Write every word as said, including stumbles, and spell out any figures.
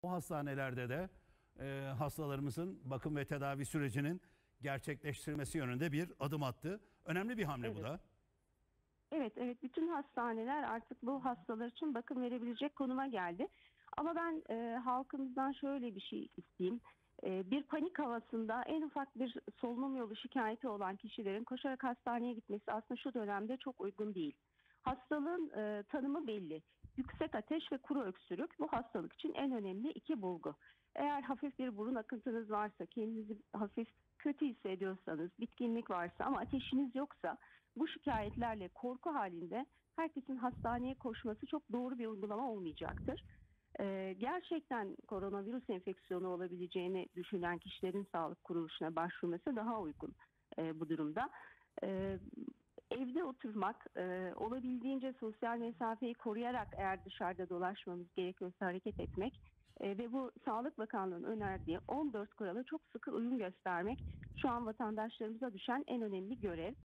O hastanelerde de e, hastalarımızın bakım ve tedavi sürecinin gerçekleştirilmesi yönünde bir adım attı. Önemli bir hamle bu Evet. da. Evet, evet. Bütün hastaneler artık bu hastalar için bakım verebilecek konuma geldi. Ama ben e, halkımızdan şöyle bir şey isteyeyim. E, bir panik havasında en ufak bir solunum yolu şikayeti olan kişilerin koşarak hastaneye gitmesi aslında şu dönemde çok uygun değil. Hastalığın e, tanımı belli. Yüksek ateş ve kuru öksürük bu hastalık için en önemli iki bulgu. Eğer hafif bir burun akıntınız varsa, kendinizi hafif kötü hissediyorsanız, bitkinlik varsa ama ateşiniz yoksa bu şikayetlerle korku halinde herkesin hastaneye koşması çok doğru bir uygulama olmayacaktır. Ee, gerçekten koronavirüs enfeksiyonu olabileceğini düşünen kişilerin sağlık kuruluşuna başvurması daha uygun e, bu durumda. Ee, Evde oturmak, e, olabildiğince sosyal mesafeyi koruyarak eğer dışarıda dolaşmamız gerekiyorsa hareket etmek e, ve bu Sağlık Bakanlığı'nın önerdiği on dört kurala çok sıkı uyum göstermek şu an vatandaşlarımıza düşen en önemli görev.